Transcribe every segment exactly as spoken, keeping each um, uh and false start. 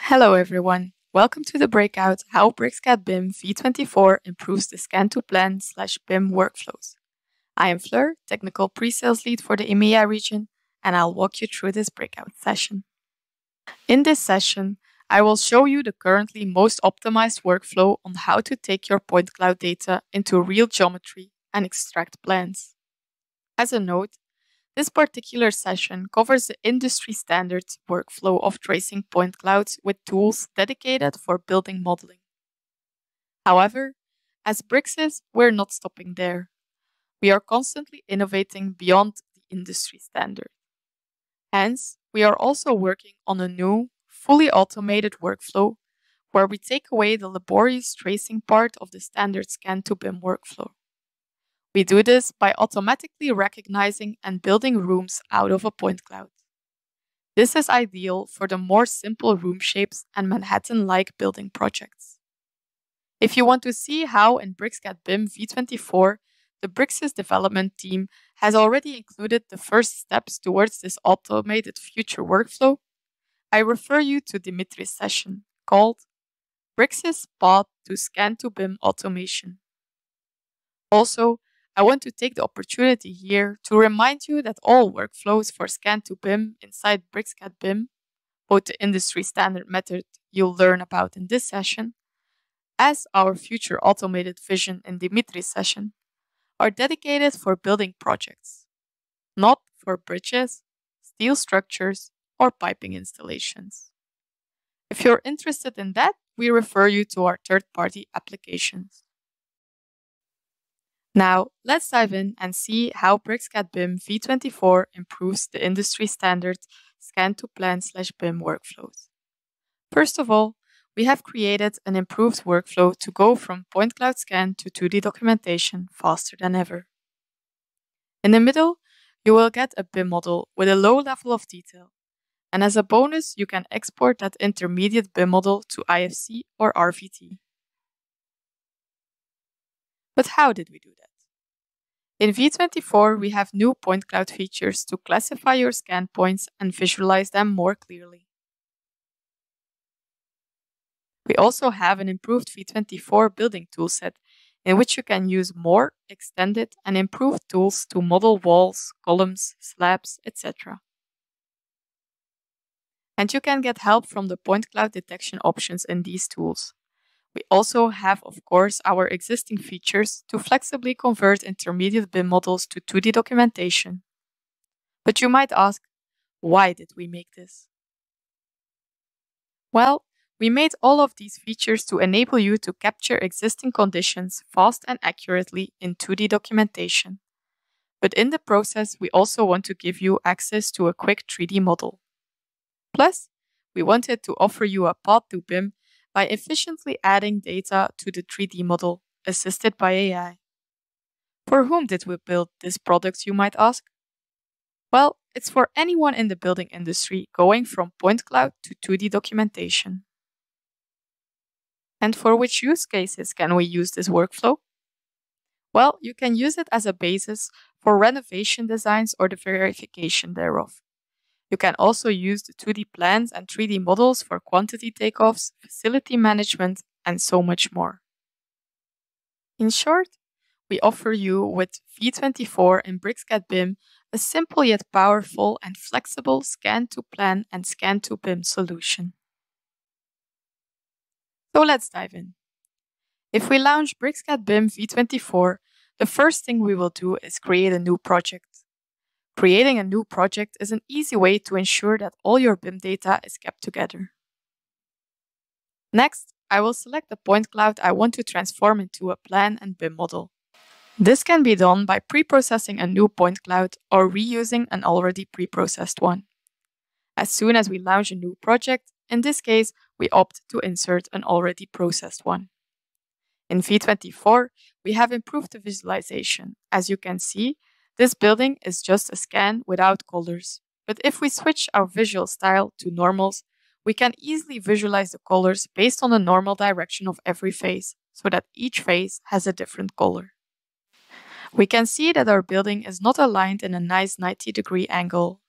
Hello everyone, welcome to the breakout How BricsCAD B I M V twenty-four improves the scan-to-plan slash B I M workflows. I am Fleur, Technical Pre-Sales Lead for the E M E A region, and I'll walk you through this breakout session. In this session, I will show you the currently most optimized workflow on how to take your point cloud data into real geometry and extract plans. As a note, this particular session covers the industry standard workflow of tracing point clouds with tools dedicated for building modeling. However, as Bricsys, we're not stopping there. We are constantly innovating beyond the industry standard. Hence, we are also working on a new, fully automated workflow where we take away the laborious tracing part of the standard scan-to-B I M workflow. We do this by automatically recognizing and building rooms out of a point cloud. This is ideal for the more simple room shapes and Manhattan-like building projects. If you want to see how in BricsCAD B I M V twenty-four, the Bricsys development team has already included the first steps towards this automated future workflow, I refer you to Dimitri's session called Bricsys Path to Scan-to-B I M Automation. Also, I want to take the opportunity here to remind you that all workflows for scan-to-B I M inside BricsCAD B I M, both the industry standard method you'll learn about in this session, as our future automated vision in Dimitri's session, are dedicated for building projects, not for bridges, steel structures, or piping installations. If you're interested in that, we refer you to our third-party applications. Now, let's dive in and see how BricsCAD B I M V twenty-four improves the industry standard scan-to-plan slash B I M workflows. First of all, we have created an improved workflow to go from point cloud scan to two D documentation faster than ever. In the middle, you will get a B I M model with a low level of detail, and as a bonus, you can export that intermediate B I M model to I F C or R V T. But how did we do that? In V twenty-four, we have new point cloud features to classify your scan points and visualize them more clearly. We also have an improved V twenty-four building toolset in which you can use more extended and improved tools to model walls, columns, slabs, et cetera. And you can get help from the point cloud detection options in these tools. We also have, of course, our existing features to flexibly convert intermediate B I M models to two D documentation. But you might ask, why did we make this? Well, we made all of these features to enable you to capture existing conditions fast and accurately in two D documentation. But in the process, we also want to give you access to a quick three D model. Plus, we wanted to offer you a path to B I M by efficiently adding data to the three D model, assisted by A I. For whom did we build this product, you might ask? Well, it's for anyone in the building industry going from point cloud to two D documentation. And for which use cases can we use this workflow? Well, you can use it as a basis for renovation designs or the verification thereof. You can also use the two D plans and three D models for quantity takeoffs, facility management, and so much more. In short, we offer you with V twenty-four and BricsCAD B I M a simple yet powerful and flexible scan-to-plan and scan-to-B I M solution. So let's dive in. If we launch BricsCAD B I M V twenty-four, the first thing we will do is create a new project. Creating a new project is an easy way to ensure that all your B I M data is kept together. Next, I will select the point cloud I want to transform into a plan and B I M model. This can be done by pre-processing a new point cloud or reusing an already pre-processed one. As soon as we launch a new project, in this case, we opt to insert an already processed one. In V twenty-four, we have improved the visualization. As you can see, this building is just a scan without colors, but if we switch our visual style to normals, we can easily visualize the colors based on the normal direction of every face, so that each face has a different color. We can see that our building is not aligned in a nice ninety degree angle,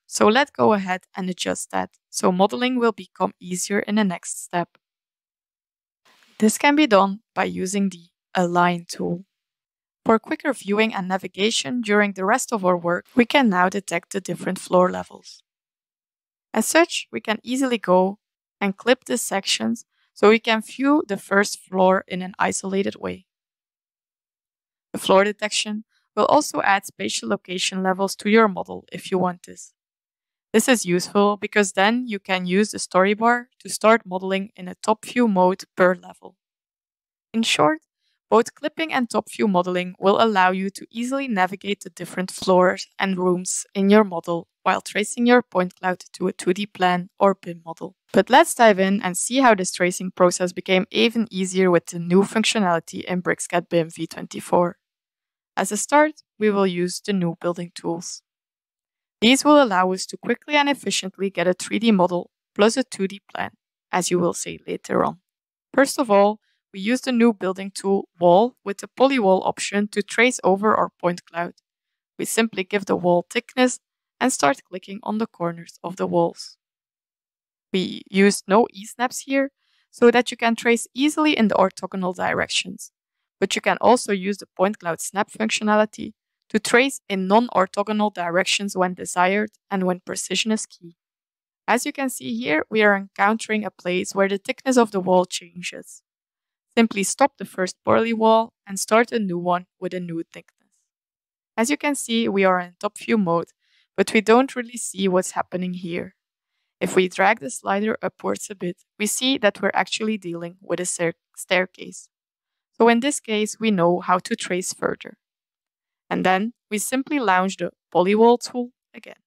So let's go ahead and adjust that, so modeling will become easier in the next step. This can be done by using the Align tool. For quicker viewing and navigation during the rest of our work, we can now detect the different floor levels. As such, we can easily go and clip these sections so we can view the first floor in an isolated way. The floor detection will also add spatial location levels to your model if you want this. This is useful because then you can use the storybar to start modeling in a top view mode per level. In short, both clipping and top view modeling will allow you to easily navigate the different floors and rooms in your model while tracing your point cloud to a two D plan or B I M model. But let's dive in and see how this tracing process became even easier with the new functionality in BricsCAD B I M V twenty-four. As a start, we will use the new building tools. These will allow us to quickly and efficiently get a three D model plus a two D plan, as you will see later on. First of all, we use the new building tool Wall with the polywall option to trace over our point cloud. We simply give the wall thickness and start clicking on the corners of the walls. We use no E-snaps here so that you can trace easily in the orthogonal directions, but you can also use the point cloud snap functionality to trace in non-orthogonal directions when desired and when precision is key. As you can see here, we are encountering a place where the thickness of the wall changes. Simply stop the first poly wall and start a new one with a new thickness. As you can see, we are in top view mode, but we don't really see what's happening here. If we drag the slider upwards a bit, we see that we're actually dealing with a staircase. So in this case, we know how to trace further. And then we simply launch the polywall tool again.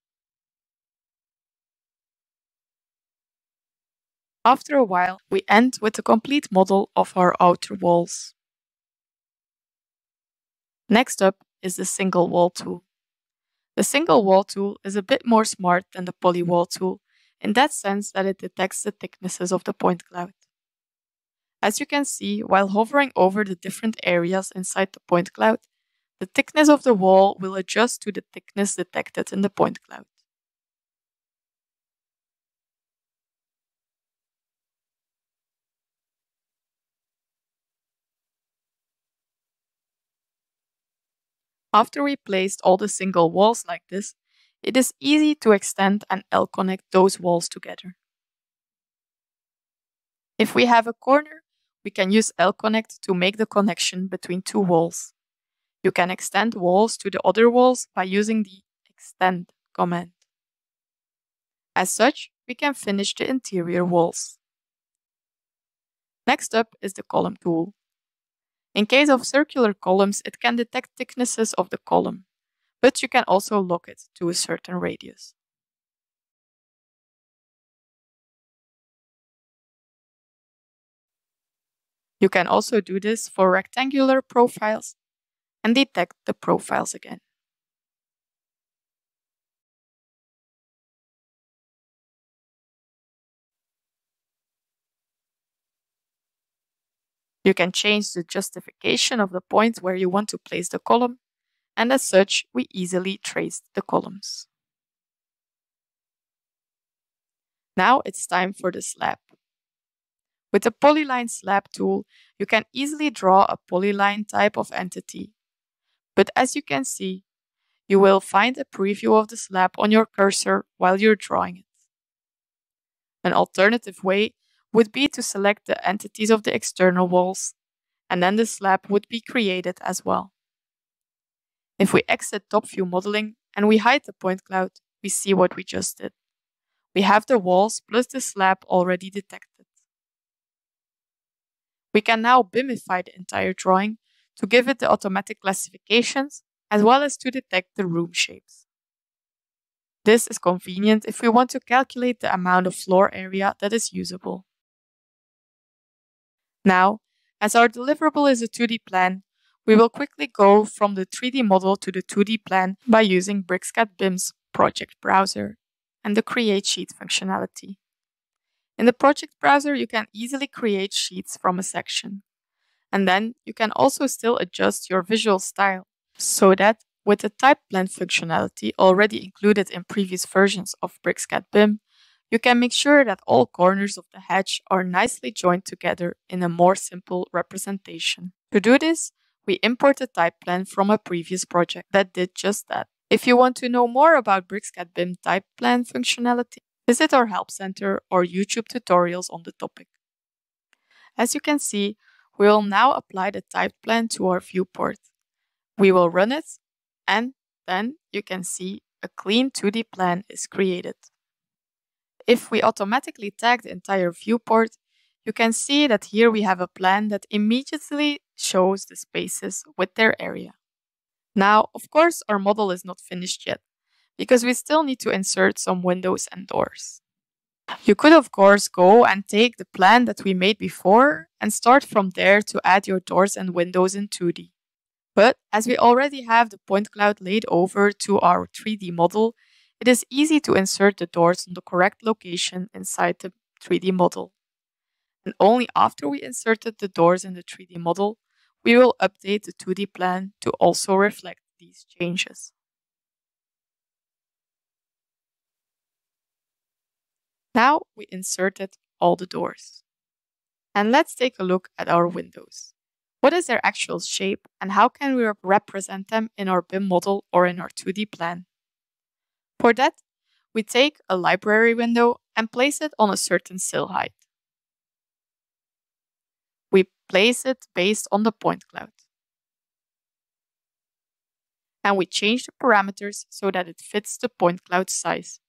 After a while, we end with a complete model of our outer walls. Next up is the single wall tool. The single wall tool is a bit more smart than the polywall tool in that sense that it detects the thicknesses of the point cloud. As you can see, while hovering over the different areas inside the point cloud, the thickness of the wall will adjust to the thickness detected in the point cloud. After we placed all the single walls like this, it is easy to extend and L-connect those walls together. If we have a corner, we can use L-connect to make the connection between two walls. You can extend walls to the other walls by using the extend command. As such, we can finish the interior walls. Next up is the column tool. In case of circular columns, it can detect thicknesses of the column, but you can also lock it to a certain radius. You can also do this for rectangular profiles and detect the profiles again. You can change the justification of the point where you want to place the column, and as such, we easily traced the columns. Now it's time for the slab. With the Polyline Slab tool, you can easily draw a polyline type of entity. But as you can see, you will find a preview of the slab on your cursor while you're drawing it. An alternative way would be to select the entities of the external walls, and then the slab would be created as well. If we exit top view modeling and we hide the point cloud, we see what we just did. We have the walls plus the slab already detected. We can now BIMify the entire drawing to give it the automatic classifications as well as to detect the room shapes. This is convenient if we want to calculate the amount of floor area that is usable. Now, as our deliverable is a two D plan, we will quickly go from the three D model to the two D plan by using BricsCAD B I M's project browser and the Create Sheet functionality. In the project browser, you can easily create sheets from a section. And then you can also still adjust your visual style so that With the type plan functionality already included in previous versions of BricsCAD B I M, you can make sure that all corners of the hatch are nicely joined together in a more simple representation. To do this, we import the type plan from a previous project that did just that. If you want to know more about BricsCAD B I M type plan functionality, visit our Help Center or YouTube tutorials on the topic. As you can see, we will now apply the type plan to our viewport. We will run it, and then you can see a clean two D plan is created. If we automatically tag the entire viewport, you can see that here we have a plan that immediately shows the spaces with their area. Now, of course, our model is not finished yet, because we still need to insert some windows and doors. You could, of course, go and take the plan that we made before and start from there to add your doors and windows in two D. But as we already have the point cloud laid over to our three D model, it is easy to insert the doors on the correct location inside the three D model. And only after we inserted the doors in the three D model, we will update the two D plan to also reflect these changes. Now we inserted all the doors. And let's take a look at our windows. What is their actual shape and how can we represent them in our B I M model or in our two D plan? For that, we take a library window and place it on a certain sill height. We place it based on the point cloud. And we change the parameters so that it fits the point cloud size.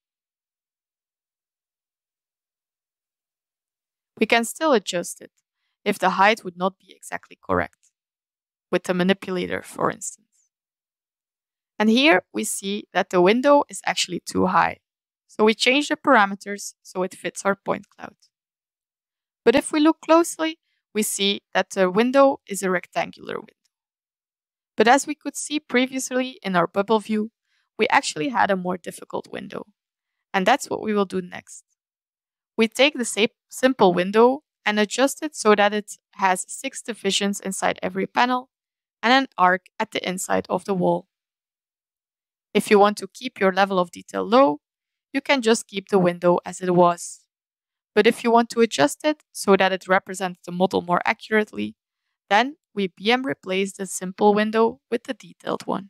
We can still adjust it if the height would not be exactly correct, with the manipulator, for instance. And here we see that the window is actually too high, so we change the parameters so it fits our point cloud. But if we look closely, we see that the window is a rectangular window. But as we could see previously in our bubble view, we actually had a more difficult window. And that's what we will do next. We take the same simple window and adjust it so that it has six divisions inside every panel and an arc at the inside of the wall. If you want to keep your level of detail low, you can just keep the window as it was. But if you want to adjust it so that it represents the model more accurately, then we B M replace the simple window with the detailed one.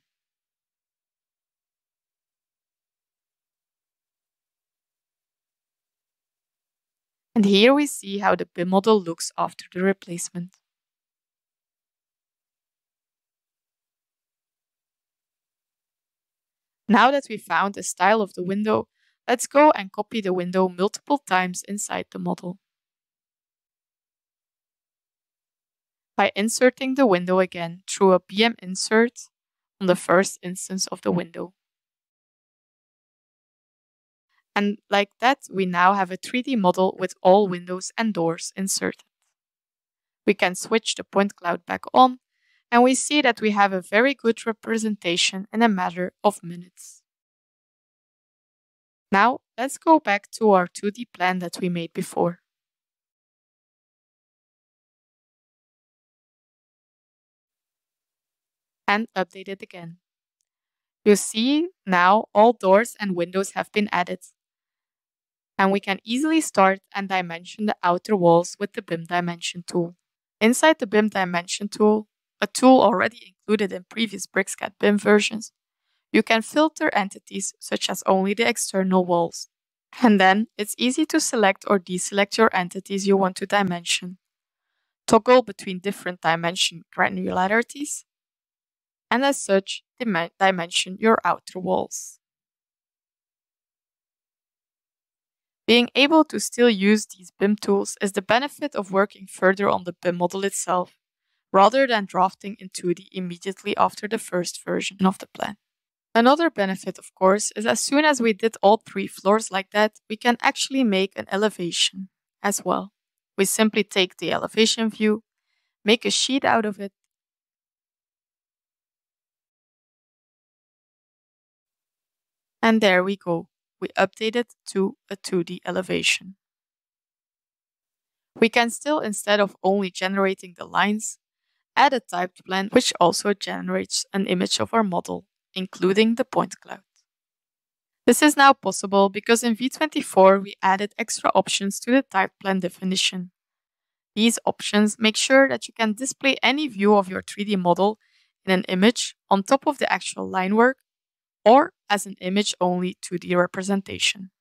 And here we see how the B I M model looks after the replacement. Now that we found the style of the window, let's go and copy the window multiple times inside the model. By inserting the window again through a B M insert on the first instance of the window. And like that, we now have a three D model with all windows and doors inserted. We can switch the point cloud back on, and we see that we have a very good representation in a matter of minutes. Now, let's go back to our two D plan that we made before. And update it again. You see now all doors and windows have been added. And we can easily start and dimension the outer walls with the B I M Dimension tool. Inside the B I M Dimension tool, a tool already included in previous BricsCAD B I M versions, you can filter entities such as only the external walls. And then it's easy to select or deselect your entities you want to dimension. Toggle between different dimension granularities, and as such, dim- dimension your outer walls. Being able to still use these B I M tools is the benefit of working further on the B I M model itself, rather than drafting in two D immediately after the first version of the plan. Another benefit, of course, is as soon as we did all three floors like that, we can actually make an elevation as well. We simply take the elevation view, make a sheet out of it, and there we go. We update it to a two D elevation. We can still, instead of only generating the lines, add a typed plan which also generates an image of our model. including the point cloud. This is now possible because in V twenty-four we added extra options to the type plan definition. These options make sure that you can display any view of your three D model in an image on top of the actual line work or as an image-only two D representation.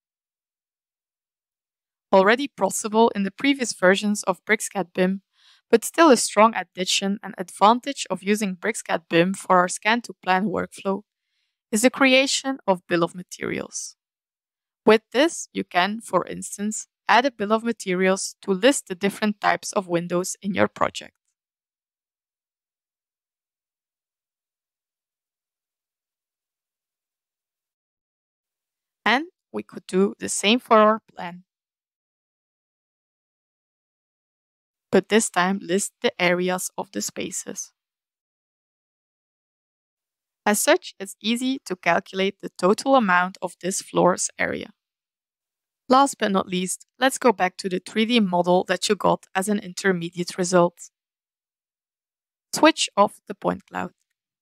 Already possible in the previous versions of BricsCAD B I M, but still a strong addition and advantage of using BricsCAD B I M for our scan-to-plan workflow is the creation of bill of materials. With this, you can, for instance, add a bill of materials to list the different types of windows in your project. And we could do the same for our plan, but this time list the areas of the spaces. As such, it's easy to calculate the total amount of this floor's area. Last but not least, let's go back to the three D model that you got as an intermediate result. Switch off the point cloud.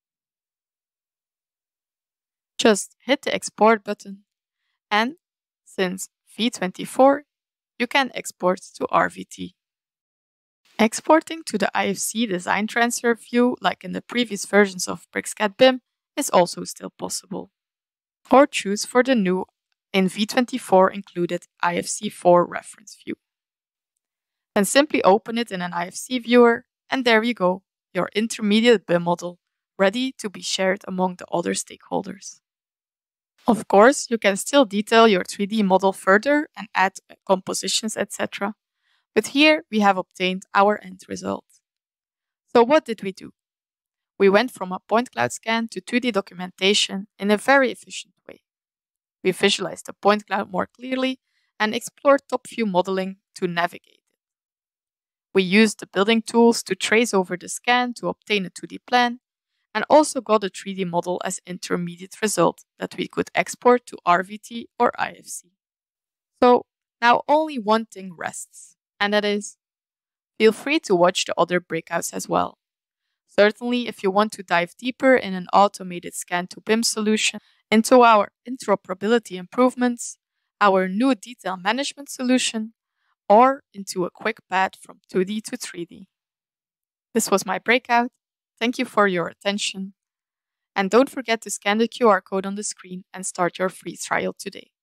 Just hit the export button, and since V twenty-four, you can export to R V T. Exporting to the I F C design transfer view, like in the previous versions of BricsCAD B I M, is also still possible. Or choose for the new, in V twenty-four included I F C four reference view. Then simply open it in an I F C viewer, and there you go, your intermediate B I M model, ready to be shared among the other stakeholders. Of course, you can still detail your three D model further and add compositions, et cetera. But here we have obtained our end result. So what did we do? We went from a point cloud scan to two D documentation in a very efficient way. We visualized the point cloud more clearly and explored top view modeling to navigate it. We used the building tools to trace over the scan to obtain a two D plan, and also got a three D model as intermediate result that we could export to R V T or I F C. So now only one thing rests, and that is, feel free to watch the other breakouts as well. Certainly, if you want to dive deeper in an automated scan-to-B I M solution, into our interoperability improvements, our new detail management solution, or into a quick path from two D to three D. This was my breakout. Thank you for your attention. And don't forget to scan the Q R code on the screen and start your free trial today.